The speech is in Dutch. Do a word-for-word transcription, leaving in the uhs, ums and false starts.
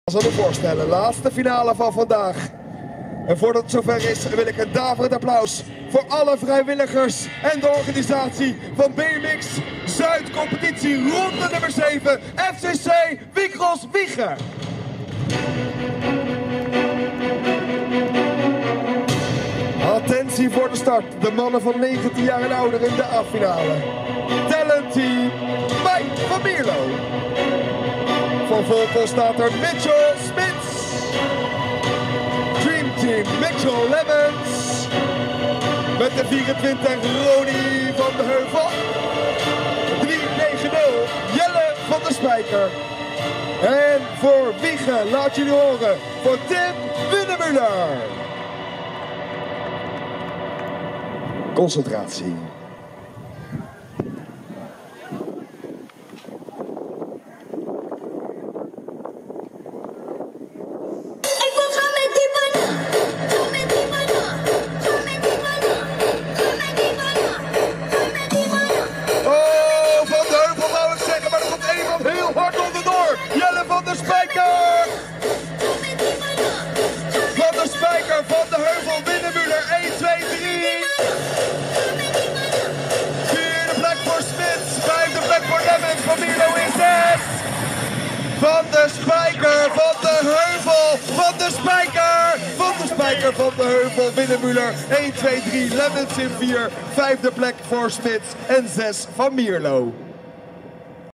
Zal ik voorstellen, laatste finale van vandaag. En voordat het zover is, wil ik een daverend applaus voor alle vrijwilligers en de organisatie van B M X Zuid competitie ronde nummer zeven F C C Wiekros Wijchen. Attentie voor de start, de mannen van negentien jaar en ouder in de A-finale. Talent Team Mike van Mierlo. Van Volkel staat er Mitchell Smits. Dream Team Mitchell Lemmens. Met de vierentwintig Ronnie van de Heuvel. drie negen nul Jelle van der Spijker. En voor Wijchen laat jullie horen voor Tim Winnemuller. Concentratie. Van der Spijker! Van der Spijker, Van de Heuvel, Winnemuller, één, twee, drie! Vierde plek voor Smits, vijfde plek voor Lemmens, Van Mierlo in zes! Van der Spijker, Van de Heuvel, Van der Spijker! Van der Spijker, Van de Heuvel, Winnemuller, één, twee, drie, Lemmens in vier, vijfde plek voor Smits en zes Van Mierlo.